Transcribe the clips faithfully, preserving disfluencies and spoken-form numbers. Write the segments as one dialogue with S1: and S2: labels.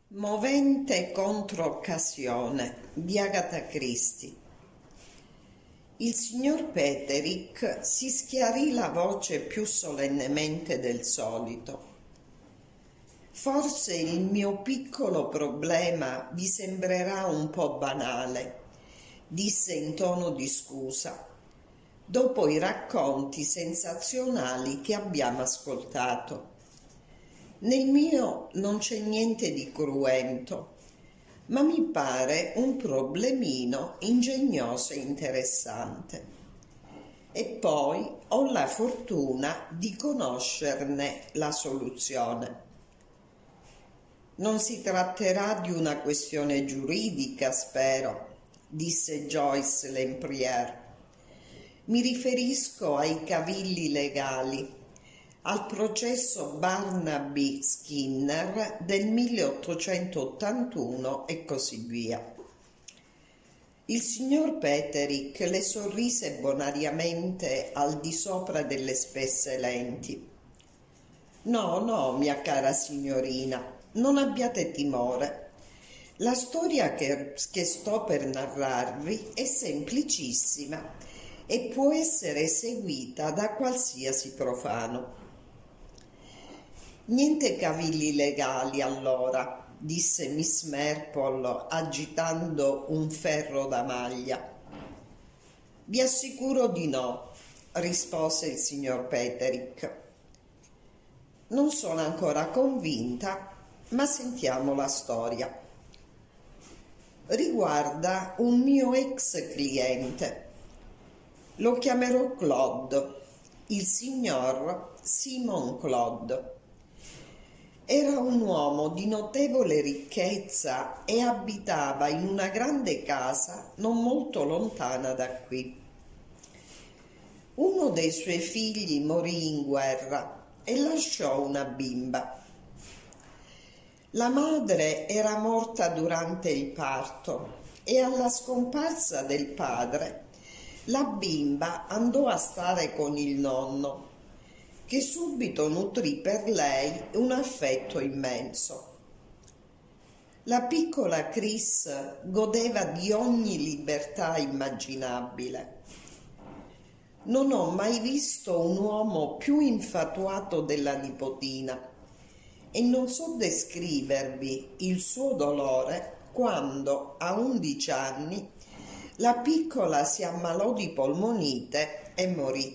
S1: Movente contro occasione di Agatha Christie. Il signor Peterick si schiarì la voce più solennemente del solito. Forse il mio piccolo problema vi sembrerà un po' banale, disse in tono di scusa, dopo i racconti sensazionali che abbiamo ascoltato. Nel mio non c'è niente di cruento, ma mi pare un problemino ingegnoso e interessante. E poi ho la fortuna di conoscerne la soluzione. Non si tratterà di una questione giuridica, spero, disse Joyce Lempriere. Mi riferisco ai cavilli legali, al processo Barnaby Skinner del milleottocentottantuno e così via. Il signor Peterick le sorrise bonariamente al di sopra delle spesse lenti. No, no, mia cara signorina, non abbiate timore. La storia che, che sto per narrarvi è semplicissima e può essere seguita da qualsiasi profano. Niente cavilli legali, allora, disse Miss Marple agitando un ferro da maglia. Vi assicuro di no, rispose il signor Peterick. Non sono ancora convinta, ma sentiamo la storia. Riguarda un mio ex cliente. Lo chiamerò Claude, il signor Simon Claude. Era un uomo di notevole ricchezza e abitava in una grande casa non molto lontana da qui. Uno dei suoi figli morì in guerra e lasciò una bimba. La madre era morta durante il parto e alla scomparsa del padre la bimba andò a stare con il nonno, che subito nutrì per lei un affetto immenso. La piccola Chris godeva di ogni libertà immaginabile. Non ho mai visto un uomo più infatuato della nipotina e non so descrivervi il suo dolore quando, a undici anni, la piccola si ammalò di polmonite e morì.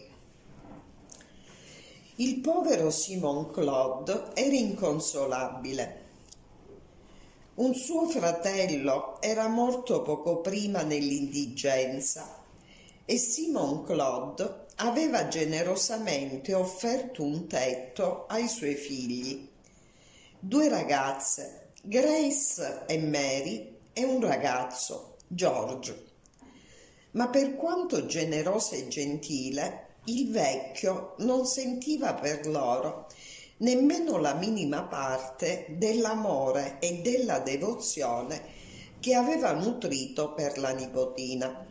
S1: Il povero Simon Claude era inconsolabile. Un suo fratello era morto poco prima nell'indigenza e Simon Claude aveva generosamente offerto un tetto ai suoi figli, due ragazze, Grace e Mary, e un ragazzo, George. Ma per quanto generoso e gentile, il vecchio non sentiva per loro nemmeno la minima parte dell'amore e della devozione che aveva nutrito per la nipotina.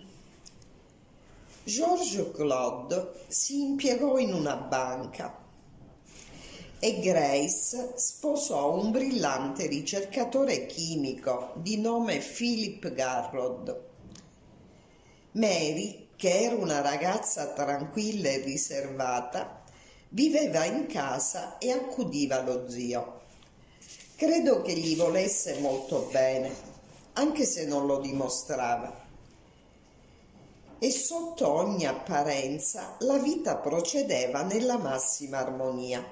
S1: George Claude si impiegò in una banca e Grace sposò un brillante ricercatore chimico di nome Philip Garrod. Mary, che era una ragazza tranquilla e riservata, viveva in casa e accudiva lo zio. Credo che gli volesse molto bene, anche se non lo dimostrava. E sotto ogni apparenza la vita procedeva nella massima armonia.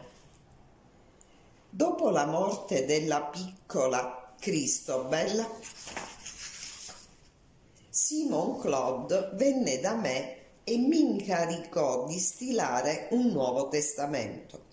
S1: Dopo la morte della piccola Christobel, Simon Claude venne da me e mi incaricò di stilare un nuovo testamento.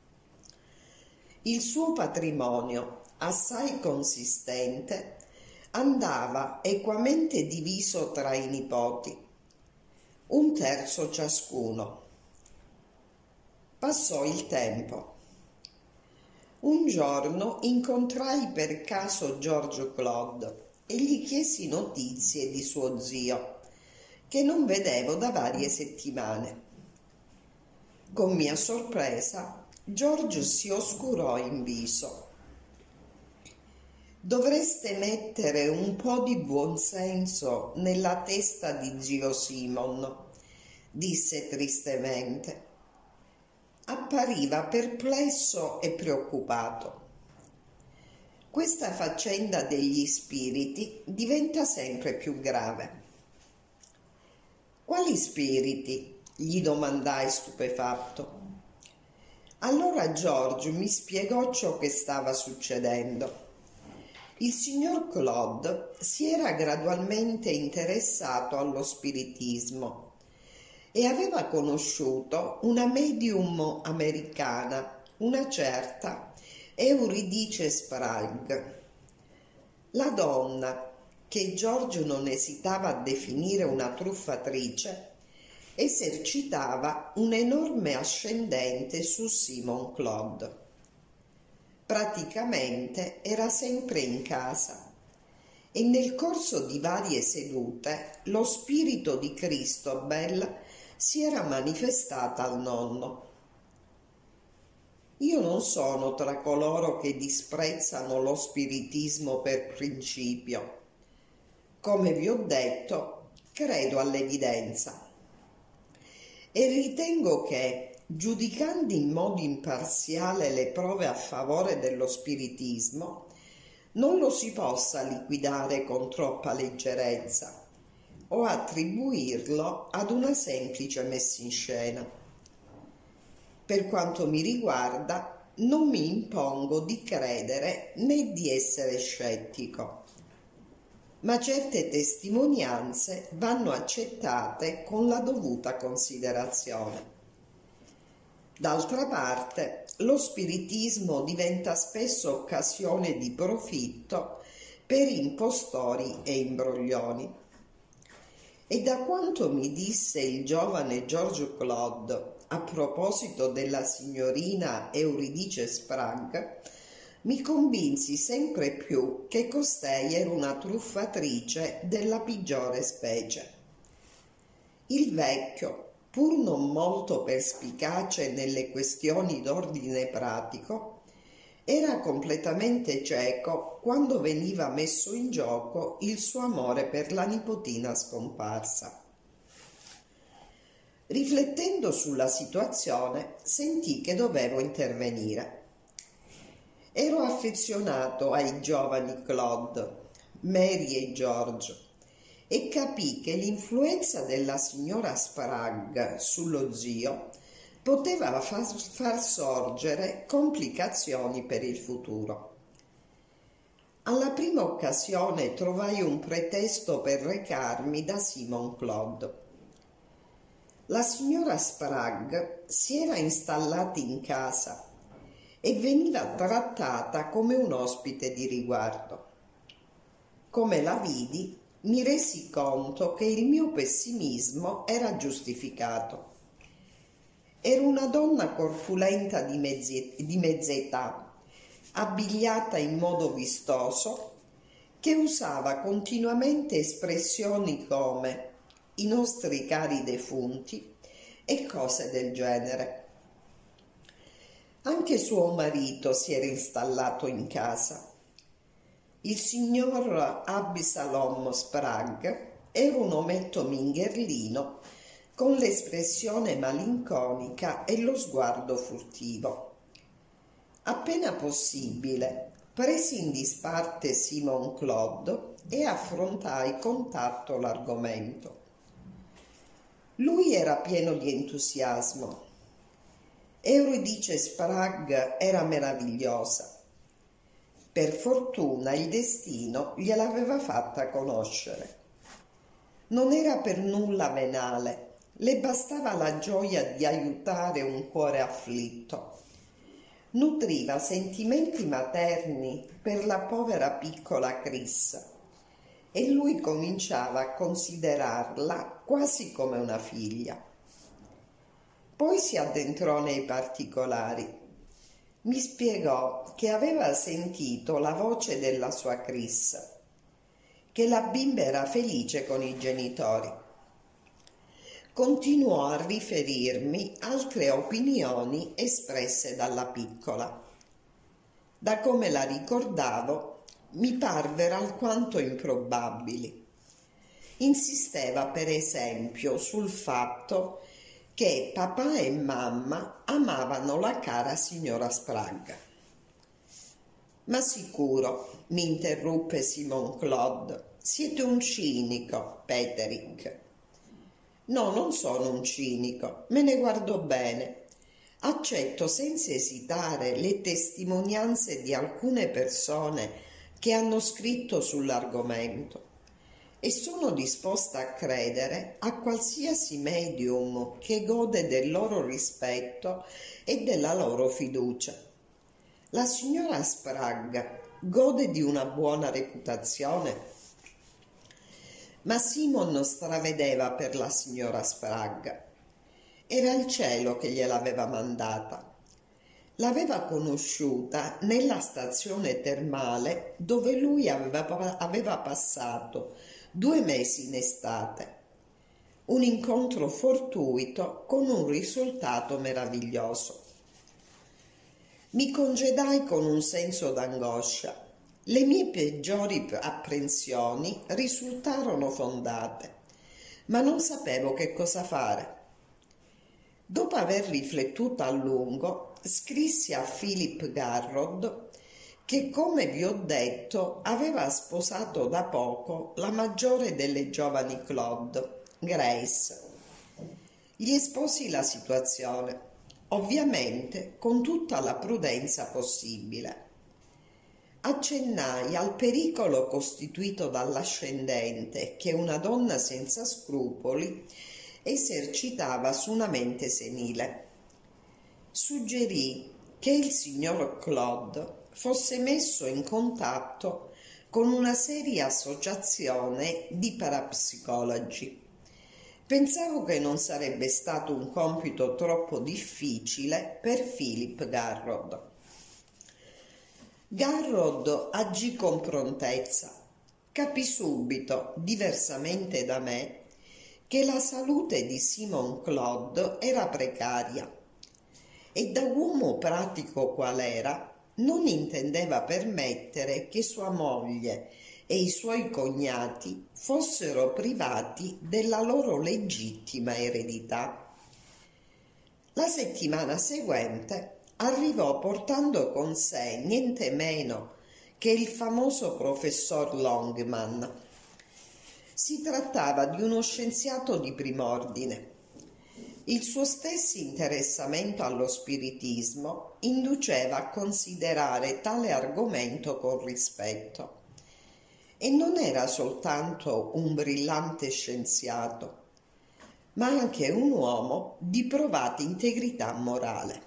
S1: Il suo patrimonio, assai consistente, andava equamente diviso tra i nipoti, un terzo ciascuno. Passò il tempo. Un giorno incontrai per caso George Claude e gli chiesi notizie di suo zio, che non vedevo da varie settimane. Con mia sorpresa, George si oscurò in viso. Dovreste mettere un po' di buonsenso nella testa di zio Simon, disse tristemente. Appariva perplesso e preoccupato. Questa faccenda degli spiriti diventa sempre più grave. Quali spiriti? Gli domandai stupefatto. Allora George mi spiegò ciò che stava succedendo. Il signor Claude si era gradualmente interessato allo spiritismo e aveva conosciuto una medium americana, una certa Euridice Sprague. La donna, che George non esitava a definire una truffatrice, esercitava un enorme ascendente su Simon Claude. Praticamente era sempre in casa e nel corso di varie sedute lo spirito di Christobel si era manifestata al nonno. Io non sono tra coloro che disprezzano lo spiritismo per principio. Come vi ho detto, credo all'evidenza e ritengo che, giudicando in modo imparziale le prove a favore dello spiritismo, non lo si possa liquidare con troppa leggerezza o attribuirlo ad una semplice messa in scena. Per quanto mi riguarda, non mi impongo di credere né di essere scettico, ma certe testimonianze vanno accettate con la dovuta considerazione. D'altra parte, lo spiritismo diventa spesso occasione di profitto per impostori e imbroglioni. E da quanto mi disse il giovane George Claude a proposito della signorina Euridice Sprague, mi convinsi sempre più che costei era una truffatrice della peggiore specie. Il vecchio, pur non molto perspicace nelle questioni d'ordine pratico, era completamente cieco quando veniva messo in gioco il suo amore per la nipotina scomparsa. Riflettendo sulla situazione, sentii che dovevo intervenire. Ero affezionato ai giovani Claude, Mary e George e capii che l'influenza della signora Sprague sullo zio poteva far, far sorgere complicazioni per il futuro. Alla prima occasione trovai un pretesto per recarmi da Simon Claude. La signora Sprague si era installata in casa e veniva trattata come un ospite di riguardo. Come la vidi, mi resi conto che il mio pessimismo era giustificato. Era una donna corpulenta di, mezzi, di mezza età, abbigliata in modo vistoso, che usava continuamente espressioni come "i nostri cari defunti" e cose del genere. Anche suo marito si era installato in casa. Il signor Absalom Sprague era un ometto mingherlino con l'espressione malinconica e lo sguardo furtivo. Appena possibile, presi in disparte Simon Claude e affrontai con tatto l'argomento. Lui era pieno di entusiasmo. Euridice Sprague era meravigliosa. Per fortuna il destino gliel'aveva fatta conoscere. Non era per nulla venale, le bastava la gioia di aiutare un cuore afflitto. Nutriva sentimenti materni per la povera piccola Chris e lui cominciava a considerarla quasi come una figlia. Poi si addentrò nei particolari. Mi spiegò che aveva sentito la voce della sua Chris, che la bimba era felice con i genitori. Continuò a riferirmi altre opinioni espresse dalla piccola. Da come la ricordavo, mi parvero alquanto improbabili. Insisteva per esempio sul fatto che papà e mamma amavano la cara signora Sprague. Ma sicuro, mi interruppe Simon Claude, siete un cinico, Petherick. No, non sono un cinico, me ne guardo bene. Accetto senza esitare le testimonianze di alcune persone che hanno scritto sull'argomento e sono disposta a credere a qualsiasi medium che gode del loro rispetto e della loro fiducia. La signora Sprague gode di una buona reputazione? Ma Simon stravedeva per la signora Sprague. Era il cielo che gliel'aveva mandata. L'aveva conosciuta nella stazione termale dove lui aveva, aveva passato due mesi in estate. Un incontro fortuito con un risultato meraviglioso. Mi congedai con un senso d'angoscia. Le mie peggiori apprensioni risultarono fondate, ma non sapevo che cosa fare. Dopo aver riflettuto a lungo, scrissi a Philip Garrod che, come vi ho detto, aveva sposato da poco la maggiore delle giovani Claude, Grace. Gli esposi la situazione, ovviamente con tutta la prudenza possibile. Accennai al pericolo costituito dall'ascendente che una donna senza scrupoli esercitava su una mente senile. Suggerì che il signor Claude fosse messo in contatto con una seria associazione di parapsicologi. Pensavo che non sarebbe stato un compito troppo difficile per Philip Garrod. Garrod agì con prontezza. Capì subito, diversamente da me, che la salute di Simon Claude era precaria e da uomo pratico qual era non intendeva permettere che sua moglie e i suoi cognati fossero privati della loro legittima eredità. La settimana seguente arrivò portando con sé niente meno che il famoso professor Longman. Si trattava di uno scienziato di prim'ordine. Il suo stesso interessamento allo spiritismo induceva a considerare tale argomento con rispetto. E non era soltanto un brillante scienziato, ma anche un uomo di provata integrità morale.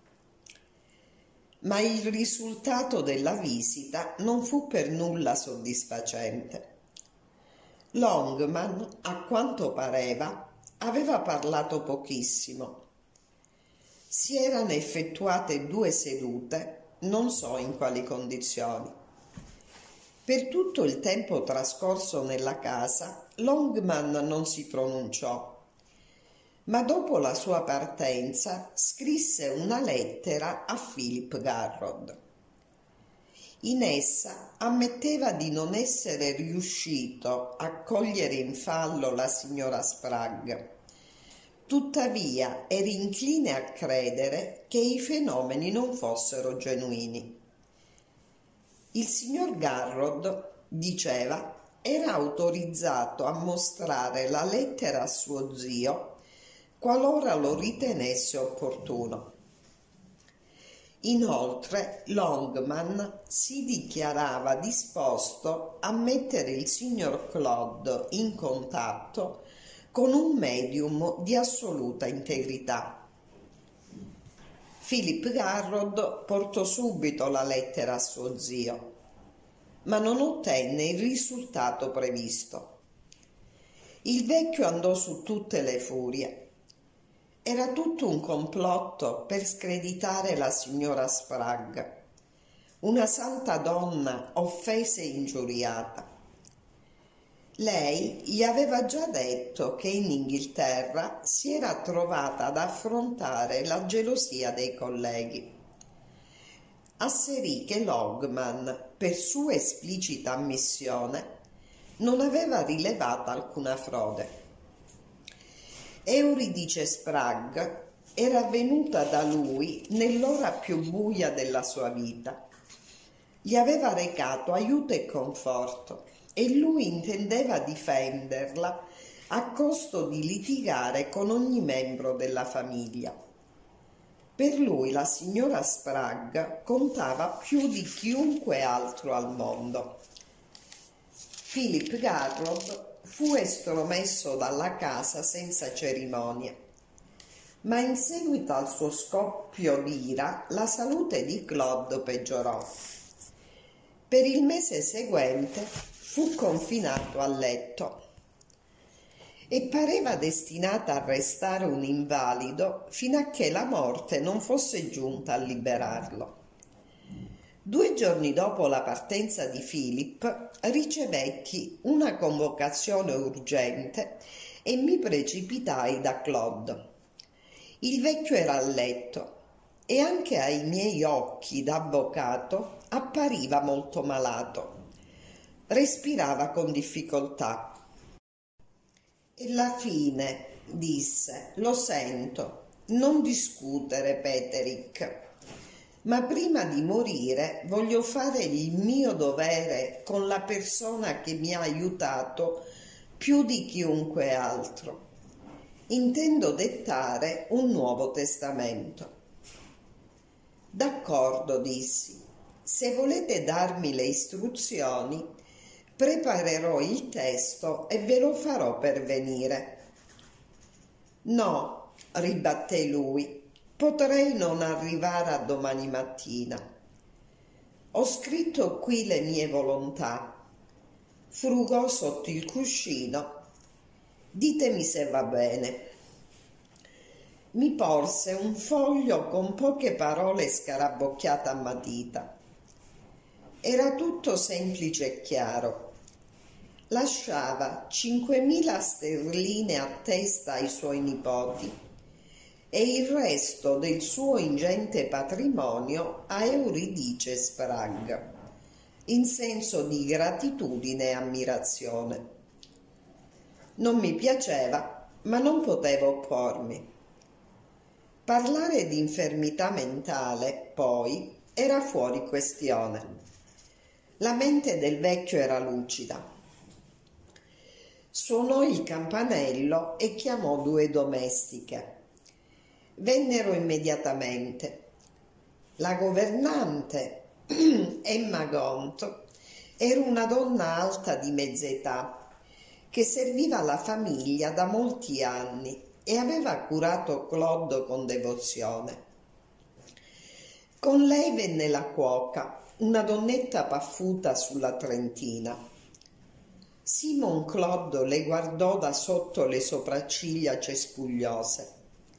S1: Ma il risultato della visita non fu per nulla soddisfacente. Longman, a quanto pareva, aveva parlato pochissimo. Si erano effettuate due sedute, non so in quali condizioni. Per tutto il tempo trascorso nella casa, Longman non si pronunciò, ma dopo la sua partenza scrisse una lettera a Philip Garrod. In essa ammetteva di non essere riuscito a cogliere in fallo la signora Sprague. Tuttavia era incline a credere che i fenomeni non fossero genuini. Il signor Garrod, diceva, era autorizzato a mostrare la lettera a suo zio qualora lo ritenesse opportuno. Inoltre Longman si dichiarava disposto a mettere il signor Claude in contatto con un medium di assoluta integrità. Philip Garrod portò subito la lettera a suo zio, ma non ottenne il risultato previsto. Il vecchio andò su tutte le furie. Era tutto un complotto per screditare la signora Sprague, una santa donna offesa e ingiuriata. Lei gli aveva già detto che in Inghilterra si era trovata ad affrontare la gelosia dei colleghi. asserì che Logman, per sua esplicita ammissione, non aveva rilevato alcuna frode. Euridice Sprague era venuta da lui nell'ora più buia della sua vita. Gli aveva recato aiuto e conforto e lui intendeva difenderla a costo di litigare con ogni membro della famiglia. Per lui la signora Sprague contava più di chiunque altro al mondo. Philip Garrod fu estromesso dalla casa senza cerimonie, ma in seguito al suo scoppio d'ira la salute di Claude peggiorò. Per il mese seguente fu confinato a letto e pareva destinata a restare un invalido fino a che la morte non fosse giunta a liberarlo. Due giorni dopo la partenza di Philip ricevetti una convocazione urgente e mi precipitai da Claude. Il vecchio era a letto e anche ai miei occhi d'avvocato appariva molto malato. Respirava con difficoltà. E alla fine disse: «Lo sento, non discutere, Peterick. Ma prima di morire voglio fare il mio dovere con la persona che mi ha aiutato più di chiunque altro. Intendo dettare un nuovo testamento». «D'accordo», dissi. «Se volete darmi le istruzioni, preparerò il testo e ve lo farò pervenire». «No», ribatté lui, «potrei non arrivare a domani mattina. Ho scritto qui le mie volontà». Frugò sotto il cuscino. «Ditemi se va bene». Mi porse un foglio con poche parole scarabocchiate a matita. Era tutto semplice e chiaro. Lasciava cinquemila sterline a testa ai suoi nipoti e il resto del suo ingente patrimonio a Euridice Sprague, in senso di gratitudine e ammirazione. Non mi piaceva, ma non potevo oppormi. Parlare di infermità mentale, poi, era fuori questione. La mente del vecchio era lucida. Suonò il campanello e chiamò due domestiche. Vennero immediatamente. La governante, Emma Gaunt, era una donna alta di mezza età che serviva la famiglia da molti anni e aveva curato Claude con devozione. Con lei venne la cuoca, una donnetta paffuta sulla trentina. Simon Claude le guardò da sotto le sopracciglia cespugliose.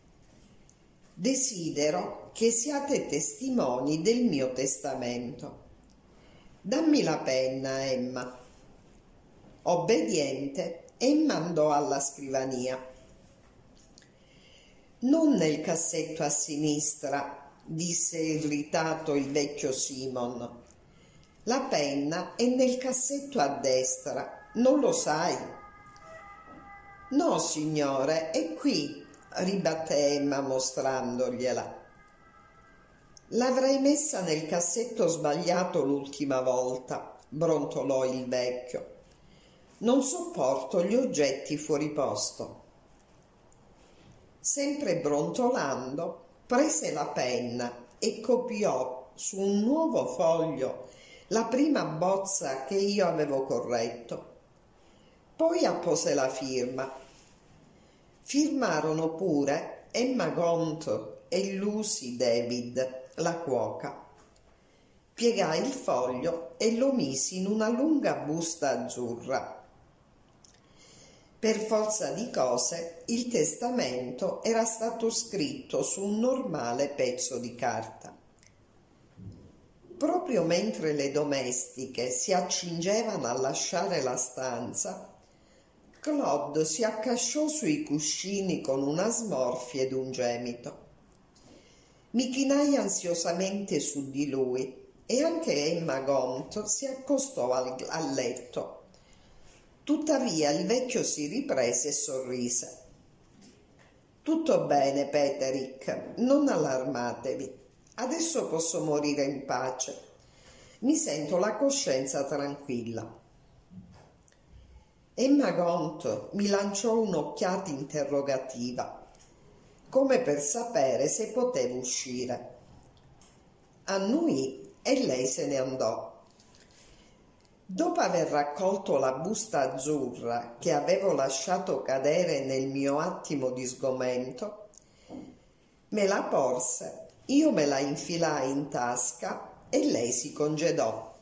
S1: «Desidero che siate testimoni del mio testamento. Dammi la penna, Emma». Obbediente, Emma andò alla scrivania. «Non nel cassetto a sinistra», disse irritato il vecchio Simon. «La penna è nel cassetto a destra, non lo sai?» «No, signore, è qui», ribatté Emma mostrandogliela. «L'avrei messa nel cassetto sbagliato l'ultima volta», brontolò il vecchio. «Non sopporto gli oggetti fuori posto». Sempre brontolando, prese la penna e copiò su un nuovo foglio la prima bozza che io avevo corretto. Poi appose la firma. Firmarono pure Emma Gaunt e Lucy David, la cuoca. Piegai il foglio e lo misi in una lunga busta azzurra. Per forza di cose, il testamento era stato scritto su un normale pezzo di carta. Proprio mentre le domestiche si accingevano a lasciare la stanza, Claude si accasciò sui cuscini con una smorfia ed un gemito. Mi chinai ansiosamente su di lui e anche Emma Gont si accostò al, al letto. Tuttavia il vecchio si riprese e sorrise. «Tutto bene, Peterick, non allarmatevi. Adesso posso morire in pace. Mi sento la coscienza tranquilla». Emma Gont mi lanciò un'occhiata interrogativa, come per sapere se potevo uscire. Annui e lei se ne andò. Dopo aver raccolto la busta azzurra che avevo lasciato cadere nel mio attimo di sgomento, me la porse, io me la infilai in tasca e lei si congedò.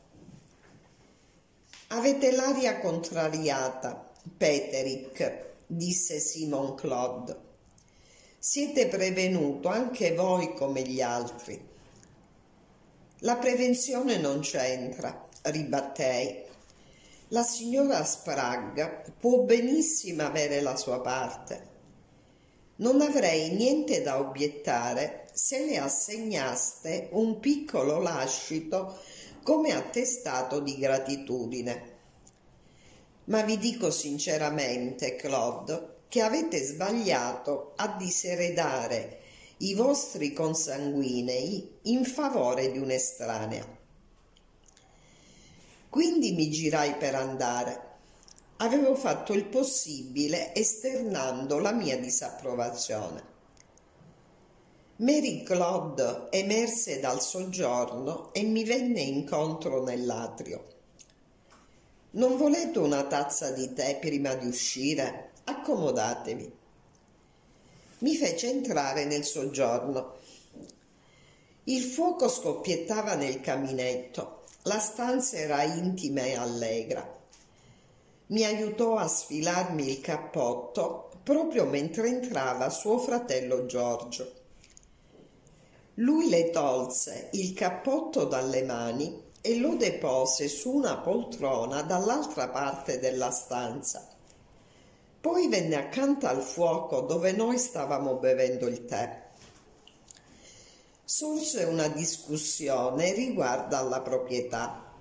S1: «Avete l'aria contrariata, Peterick», disse Simon Claude. «Siete prevenuto anche voi come gli altri». «La prevenzione non c'entra», ribattei. «La signora Sprague può benissimo avere la sua parte. Non avrei niente da obiettare se le assegnaste un piccolo lascito come attestato di gratitudine. Ma vi dico sinceramente, Claude, che avete sbagliato a diseredare i vostri consanguinei in favore di un'estranea». Quindi mi girai per andare. Avevo fatto il possibile esternando la mia disapprovazione. Mary Claude emerse dal soggiorno e mi venne incontro nell'atrio. «Non volete una tazza di tè prima di uscire? Accomodatevi». Mi fece entrare nel soggiorno. Il fuoco scoppiettava nel caminetto. La stanza era intima e allegra. Mi aiutò a sfilarmi il cappotto proprio mentre entrava suo fratello Giorgio. Lui le tolse il cappotto dalle mani e lo depose su una poltrona dall'altra parte della stanza. Poi venne accanto al fuoco dove noi stavamo bevendo il tè. Sorse una discussione riguardo alla proprietà.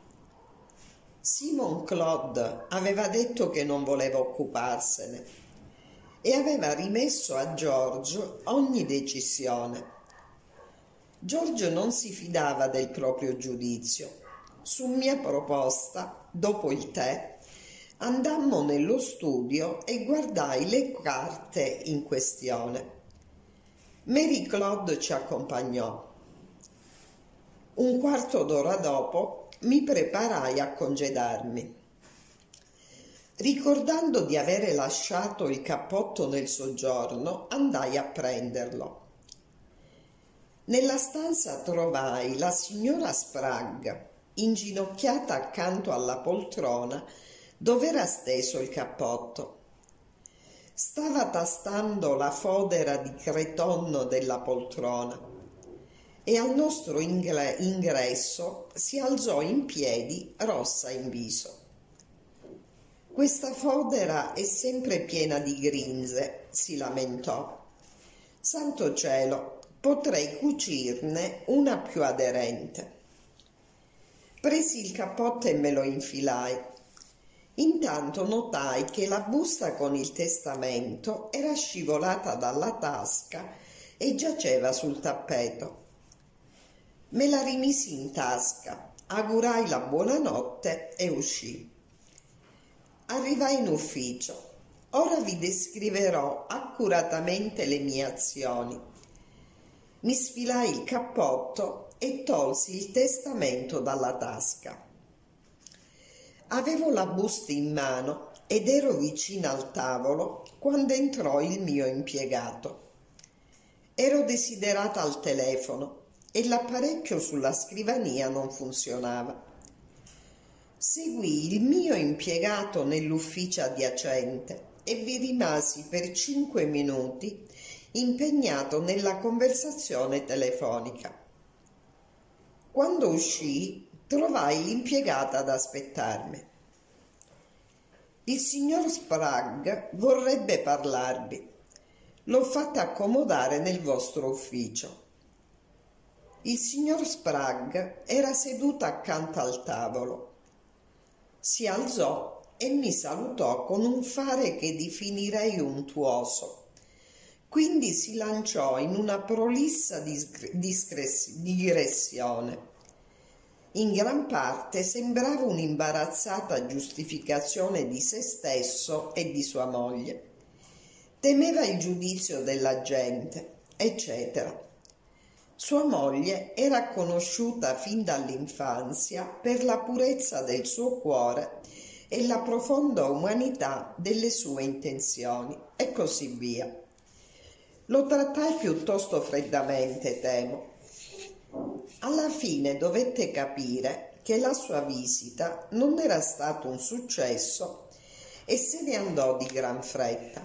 S1: Simon Claude aveva detto che non voleva occuparsene e aveva rimesso a Giorgio ogni decisione. Giorgio non si fidava del proprio giudizio. Su mia proposta, dopo il tè, andammo nello studio e guardai le carte in questione. Mary Claude ci accompagnò. Un quarto d'ora dopo mi preparai a congedarmi. Ricordando di avere lasciato il cappotto nel soggiorno, andai a prenderlo. Nella stanza trovai la signora Sprague, inginocchiata accanto alla poltrona dove era steso il cappotto. Stava tastando la fodera di cretonno della poltrona e al nostro ingre- ingresso si alzò in piedi, rossa in viso. «Questa fodera è sempre piena di grinze», si lamentò. «Santo cielo, potrei cucirne una più aderente». Presi il cappotto e me lo infilai. Intanto notai che la busta con il testamento era scivolata dalla tasca e giaceva sul tappeto. Me la rimisi in tasca, augurai la buonanotte e uscii. Arrivai in ufficio. Ora vi descriverò accuratamente le mie azioni. Mi sfilai il cappotto e tolsi il testamento dalla tasca. Avevo la busta in mano ed ero vicina al tavolo quando entrò il mio impiegato. Ero desiderata al telefono e l'apparecchio sulla scrivania non funzionava. Seguii il mio impiegato nell'ufficio adiacente e vi rimasi per cinque minuti impegnato nella conversazione telefonica. Quando uscii, trovai l'impiegata ad aspettarmi. «Il signor Sprague vorrebbe parlarvi. L'ho fatta accomodare nel vostro ufficio». Il signor Sprague era seduto accanto al tavolo. Si alzò e mi salutò con un fare che definirei untuoso. Quindi si lanciò in una prolissa digressione. In gran parte sembrava un'imbarazzata giustificazione di se stesso e di sua moglie. Temeva il giudizio della gente, eccetera. Sua moglie era conosciuta fin dall'infanzia per la purezza del suo cuore e la profonda umanità delle sue intenzioni, e così via. Lo trattai piuttosto freddamente, temo. Alla fine dovette capire che la sua visita non era stato un successo e se ne andò di gran fretta.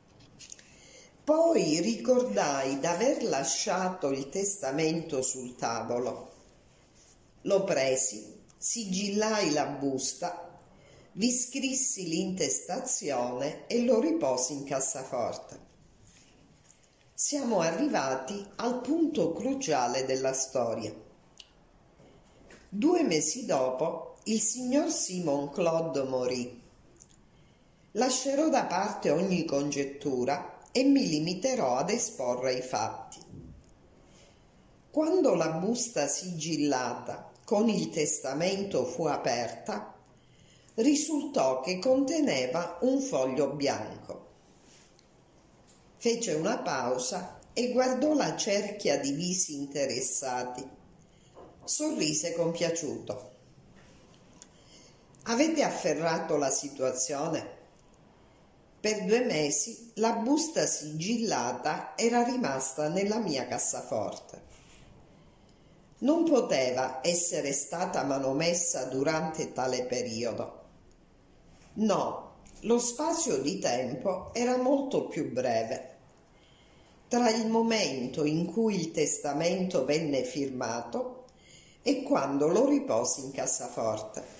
S1: Poi ricordai d'aver lasciato il testamento sul tavolo. Lo presi, sigillai la busta, vi scrissi l'intestazione e lo riposi in cassaforte. Siamo arrivati al punto cruciale della storia. Due mesi dopo, il signor Simon Claude morì. Lascerò da parte ogni congettura e mi limiterò ad esporre i fatti. Quando la busta sigillata con il testamento fu aperta, risultò che conteneva un foglio bianco. Fece una pausa e guardò la cerchia di visi interessati. Sorrise compiaciuto. Avete afferrato la situazione? Per due mesi la busta sigillata era rimasta nella mia cassaforte. Non poteva essere stata manomessa durante tale periodo. No, lo spazio di tempo era molto più breve. Tra il momento in cui il testamento venne firmato e quando lo riposi in cassaforte.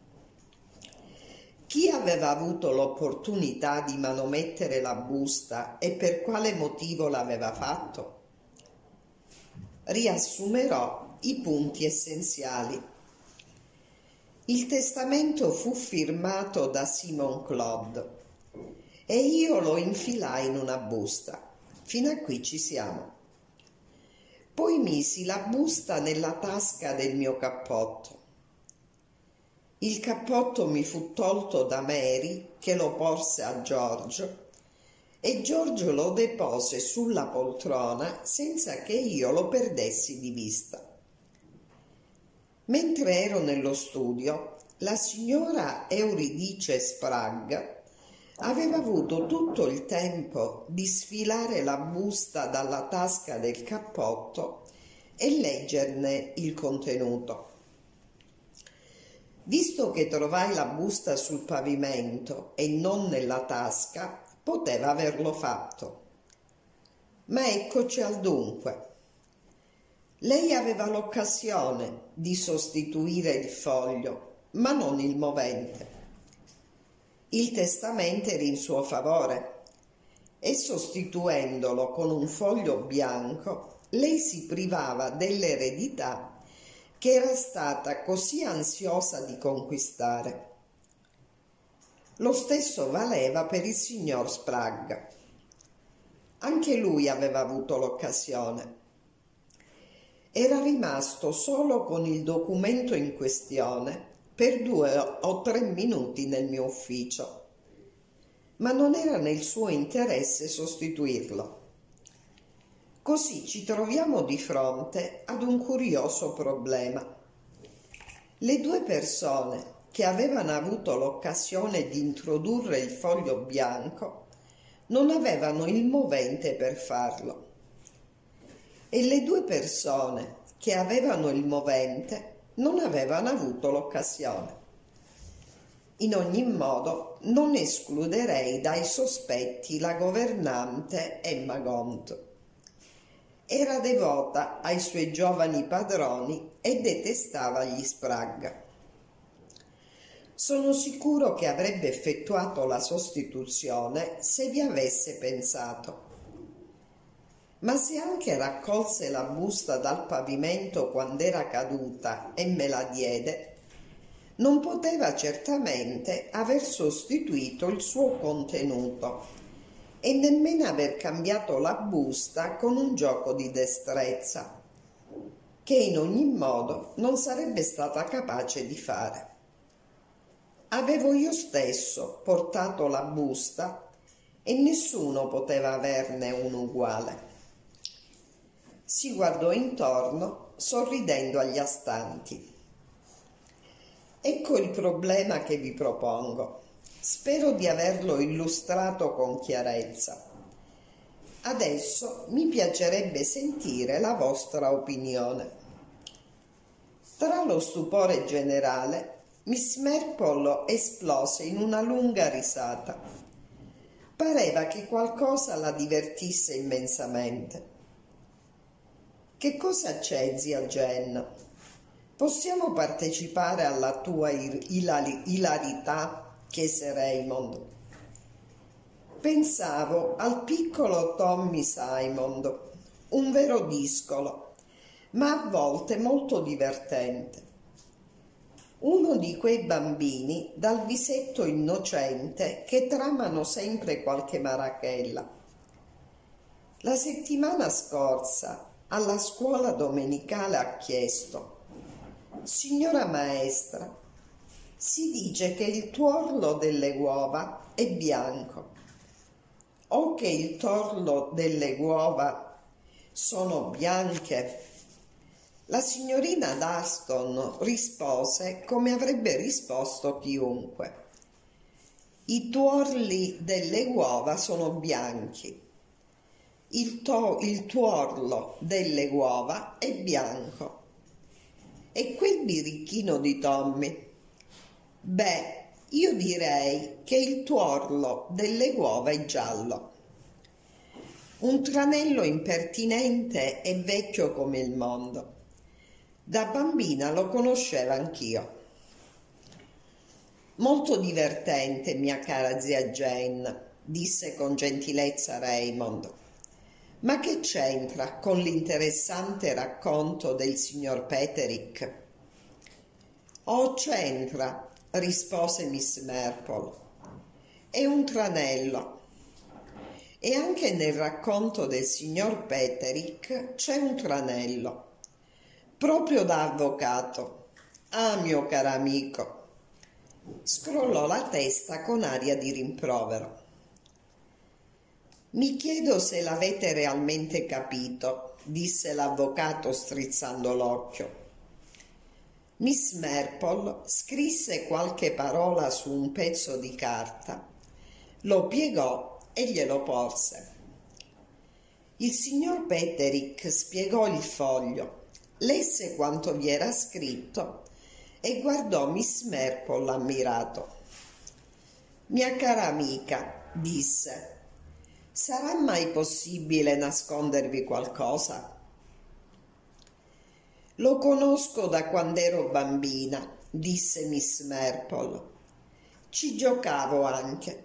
S1: Chi aveva avuto l'opportunità di manomettere la busta e per quale motivo l'aveva fatto? Riassumerò i punti essenziali. Il testamento fu firmato da Simon Claude e io lo infilai in una busta. Fino a qui ci siamo. Poi misi la busta nella tasca del mio cappotto. Il cappotto mi fu tolto da Mary, che lo porse a Giorgio, e Giorgio lo depose sulla poltrona senza che io lo perdessi di vista. Mentre ero nello studio, la signora Euridice Sprague aveva avuto tutto il tempo di sfilare la busta dalla tasca del cappotto e leggerne il contenuto. Visto che trovai la busta sul pavimento e non nella tasca, poteva averlo fatto. Ma eccoci al dunque. Lei aveva l'occasione di sostituire il foglio, ma non il movente. Il testamento era in suo favore e sostituendolo con un foglio bianco, lei si privava dell'eredità che era stata così ansiosa di conquistare. Lo stesso valeva per il signor Sprague. Anche lui aveva avuto l'occasione. Era rimasto solo con il documento in questione per due o tre minuti nel mio ufficio, ma non era nel suo interesse sostituirlo. Così ci troviamo di fronte ad un curioso problema. Le due persone che avevano avuto l'occasione di introdurre il foglio bianco non avevano il movente per farlo, e le due persone che avevano il movente non avevano avuto l'occasione. In ogni modo non escluderei dai sospetti la governante Emma Gaunt. Era devota ai suoi giovani padroni e detestava gli Sprague. Sono sicuro che avrebbe effettuato la sostituzione se vi avesse pensato. ma se anche raccolse la busta dal pavimento quando era caduta e me la diede, non poteva certamente aver sostituito il suo contenuto e nemmeno aver cambiato la busta con un gioco di destrezza, che in ogni modo non sarebbe stata capace di fare. Avevo io stesso portato la busta e nessuno poteva averne un uguale. Si guardò intorno, sorridendo agli astanti. Ecco il problema che vi propongo. Spero di averlo illustrato con chiarezza. Adesso mi piacerebbe sentire la vostra opinione. Tra lo stupore generale, Miss Marple esplose in una lunga risata. Pareva che qualcosa la divertisse immensamente. Che cosa c'è, zia Jen? Possiamo partecipare alla tua ilarità, chiese Raymond. Pensavo al piccolo Tommy Simond, un vero discolo, ma a volte molto divertente. Uno di quei bambini dal visetto innocente che tramano sempre qualche marachella. La settimana scorsa alla scuola domenicale ha chiesto: signora maestra, si dice che il tuorlo delle uova è bianco o che il tuorlo delle uova sono bianche. La signorina Dunston rispose come avrebbe risposto chiunque: i tuorli delle uova sono bianchi, il, to- il tuorlo delle uova è bianco. E quel birichino di Tommy? Beh, io direi che il tuorlo delle uova è giallo. Un tranello impertinente e vecchio come il mondo. Da bambina lo conoscevo anch'io. Molto divertente, mia cara zia Jane, disse con gentilezza Raymond. Ma che c'entra con l'interessante racconto del signor Peterick? Oh, c'entra, rispose Miss Marple. È un tranello. E anche nel racconto del signor Peterick c'è un tranello, proprio da avvocato. Ah, mio caro amico. Scrollò la testa con aria di rimprovero. Mi chiedo se l'avete realmente capito, disse l'avvocato strizzando l'occhio. Miss Marple scrisse qualche parola su un pezzo di carta, lo piegò e glielo porse. Il signor Peterick spiegò il foglio, lesse quanto vi era scritto e guardò Miss Marple ammirato. Mia cara amica, disse, sarà mai possibile nascondervi qualcosa? Lo conosco da quando ero bambina, disse Miss Marple. Ci giocavo anche.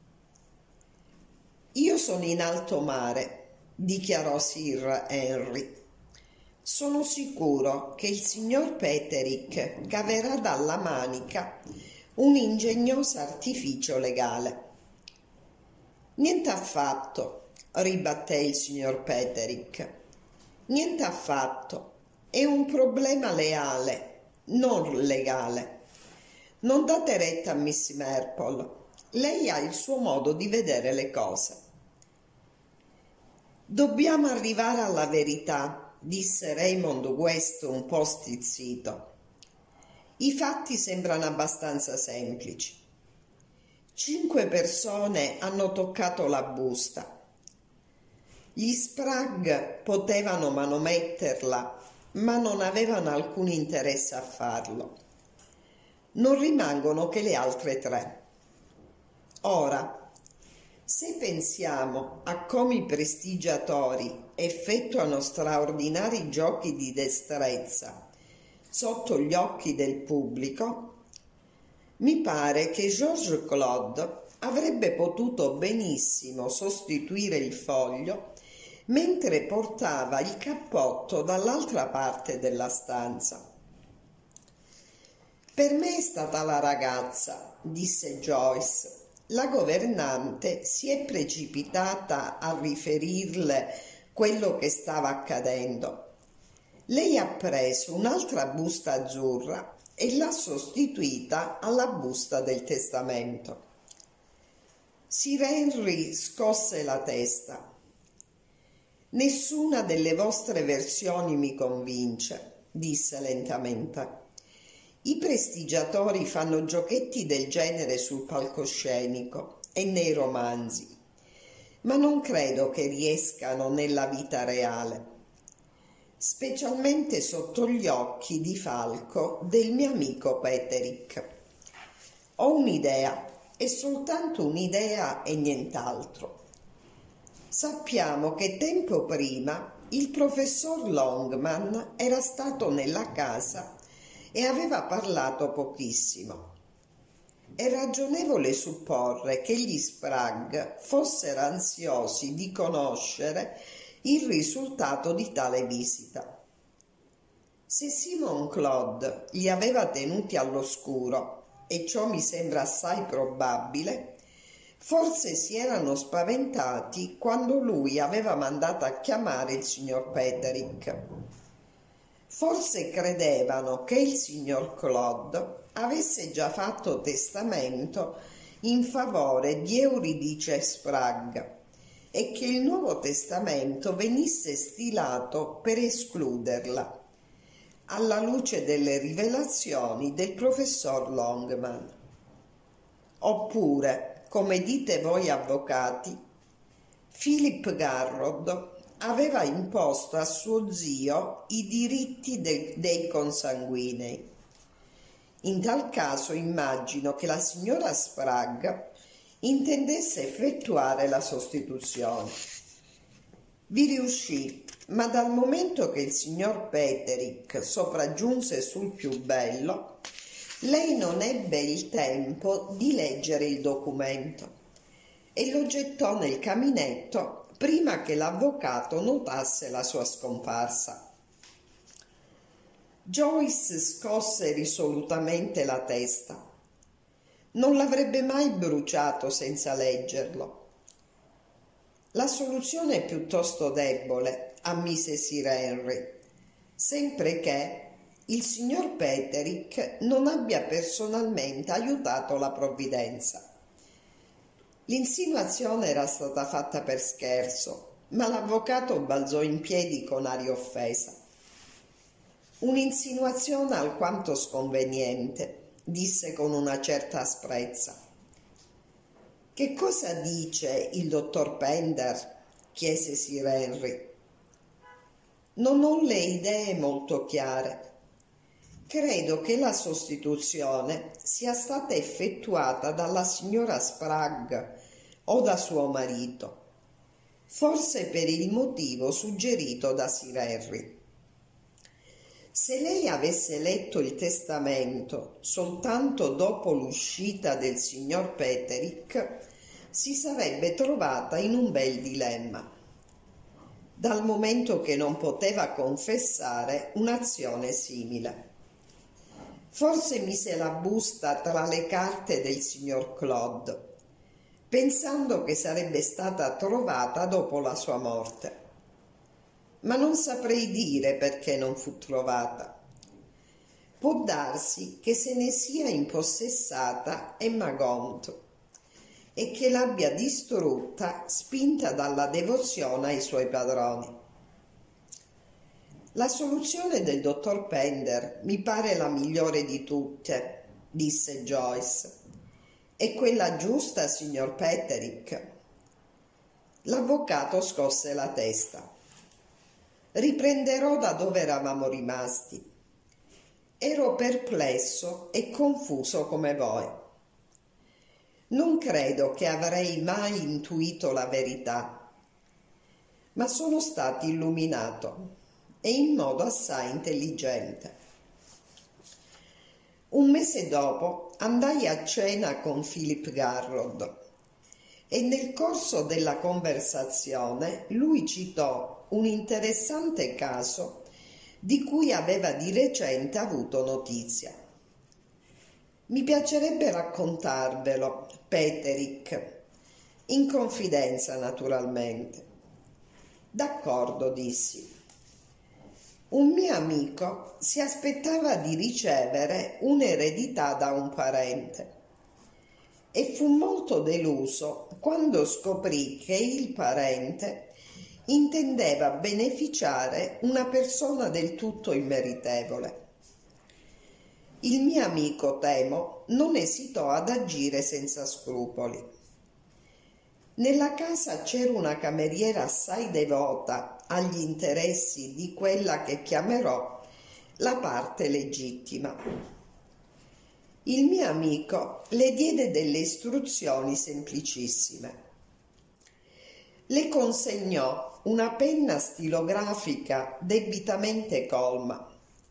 S1: Io sono in alto mare, dichiarò Sir Henry. Sono sicuro che il signor Peterick caverà dalla manica un ingegnoso artificio legale. Niente affatto, ribatté il signor Peterick. Niente affatto. È un problema leale, non legale. Non date retta a Miss Marple. Lei ha il suo modo di vedere le cose. Dobbiamo arrivare alla verità, disse Raymond West un po' stizzito. I fatti sembrano abbastanza semplici. Cinque persone hanno toccato la busta. Gli Spragg potevano manometterla, ma non avevano alcun interesse a farlo. Non rimangono che le altre tre. Ora, se pensiamo a come i prestigiatori effettuano straordinari giochi di destrezza sotto gli occhi del pubblico, mi pare che George Claude avrebbe potuto benissimo sostituire il foglio mentre portava il cappotto dall'altra parte della stanza. Per me è stata la ragazza, disse Joyce. La governante si è precipitata a riferirle quello che stava accadendo. Lei ha preso un'altra busta azzurra e l'ha sostituita alla busta del testamento. Sir Henry scosse la testa. Nessuna delle vostre versioni mi convince, disse lentamente. I prestigiatori fanno giochetti del genere sul palcoscenico e nei romanzi, ma non credo che riescano nella vita reale, specialmente sotto gli occhi di falco del mio amico Peterick. Ho un'idea, è soltanto un'idea e nient'altro. Sappiamo che tempo prima il professor Longman era stato nella casa e aveva parlato pochissimo. È ragionevole supporre che gli Spragg fossero ansiosi di conoscere il risultato di tale visita. Se Simon Claude li aveva tenuti all'oscuro, e ciò mi sembra assai probabile, forse si erano spaventati quando lui aveva mandato a chiamare il signor Peterick. Forse credevano che il signor Claude avesse già fatto testamento in favore di Euridice Spragg e che il nuovo testamento venisse stilato per escluderla, alla luce delle rivelazioni del professor Longman. Oppure, come dite voi avvocati, Philip Garrod aveva imposto a suo zio i diritti de- dei consanguinei. In tal caso immagino che la signora Spragg intendesse effettuare la sostituzione. Vi riuscì, ma dal momento che il signor Peterick sopraggiunse sul più bello, lei non ebbe il tempo di leggere il documento e lo gettò nel caminetto prima che l'avvocato notasse la sua scomparsa. Joyce scosse risolutamente la testa. Non l'avrebbe mai bruciato senza leggerlo. La soluzione è piuttosto debole, ammise Sir Henry, sempre che il signor Peterick non abbia personalmente aiutato la provvidenza. L'insinuazione era stata fatta per scherzo, ma l'avvocato balzò in piedi con aria offesa. Un'insinuazione alquanto sconveniente, disse con una certa asprezza. Che cosa dice il dottor Pender? Chiese Sir Henry. Non ho le idee molto chiare. Credo che la sostituzione sia stata effettuata dalla signora Spragg o da suo marito, forse per il motivo suggerito da Sir Henry. Se lei avesse letto il testamento soltanto dopo l'uscita del signor Peterick, si sarebbe trovata in un bel dilemma, dal momento che non poteva confessare un'azione simile. Forse mise la busta tra le carte del signor Claude, pensando che sarebbe stata trovata dopo la sua morte. Ma non saprei dire perché non fu trovata. Può darsi che se ne sia impossessata Emma Gaunt e che l'abbia distrutta spinta dalla devozione ai suoi padroni. La soluzione del dottor Pender mi pare la migliore di tutte, disse Joyce. È quella giusta, signor Peterick? L'avvocato scosse la testa. Riprenderò da dove eravamo rimasti. Ero perplesso e confuso come voi. Non credo che avrei mai intuito la verità, ma sono stato illuminato e in modo assai intelligente. Un mese dopo andai a cena con Philip Garrod e nel corso della conversazione lui citò un interessante caso di cui aveva di recente avuto notizia. Mi piacerebbe raccontarvelo, Peterick, in confidenza naturalmente. D'accordo, dissi. Un mio amico si aspettava di ricevere un'eredità da un parente e fu molto deluso quando scoprì che il parente intendeva beneficiare una persona del tutto immeritevole. Il mio amico, temo, non esitò ad agire senza scrupoli. Nella casa c'era una cameriera assai devota agli interessi di quella che chiamerò la parte legittima. Il mio amico le diede delle istruzioni semplicissime. Le consegnò una penna stilografica debitamente colma.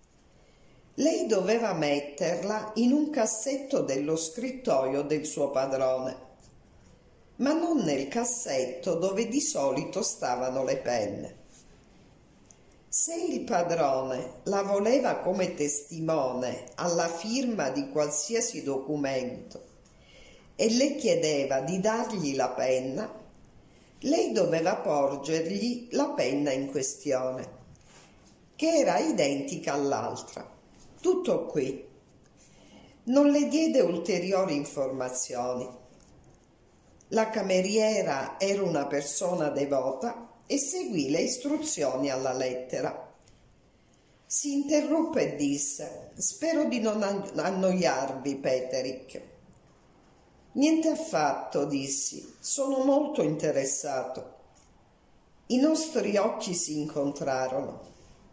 S1: Lei doveva metterla in un cassetto dello scrittoio del suo padrone, ma non nel cassetto dove di solito stavano le penne. Se il padrone la voleva come testimone alla firma di qualsiasi documento e le chiedeva di dargli la penna, lei doveva porgergli la penna in questione, che era identica all'altra. Tutto qui. Non le diede ulteriori informazioni. La cameriera era una persona devota e seguì le istruzioni alla lettera. Si interruppe e disse: «Spero di non annoiarvi, Peterick». «Niente affatto», dissi, «sono molto interessato». I nostri occhi si incontrarono.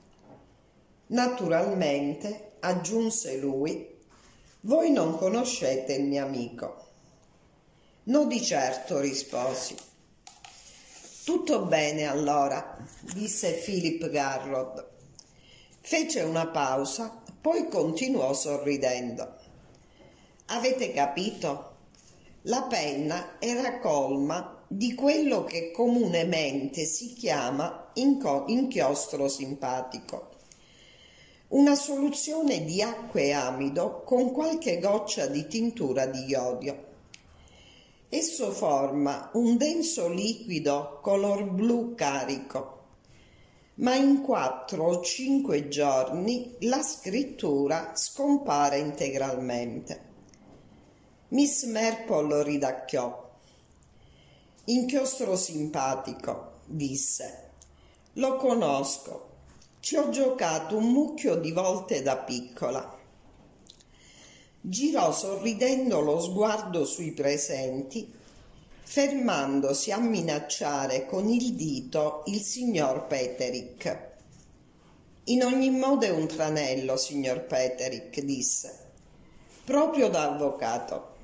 S1: «Naturalmente», aggiunse lui, «voi non conoscete il mio amico». «No, di certo», risposi. «Tutto bene allora», disse Philip Garrod. Fece una pausa, poi continuò sorridendo. «Avete capito? La penna era colma di quello che comunemente si chiama inchiostro simpatico. Una soluzione di acqua e amido con qualche goccia di tintura di iodio. Esso forma un denso liquido color blu carico, ma in quattro o cinque giorni la scrittura scompare integralmente». Miss Marple ridacchiò. «Inchiostro simpatico», disse. «Lo conosco. Ci ho giocato un mucchio di volte da piccola». Girò sorridendo lo sguardo sui presenti, fermandosi a minacciare con il dito il signor Peterick. «In ogni modo è un tranello, signor Peterick», disse, «proprio da avvocato.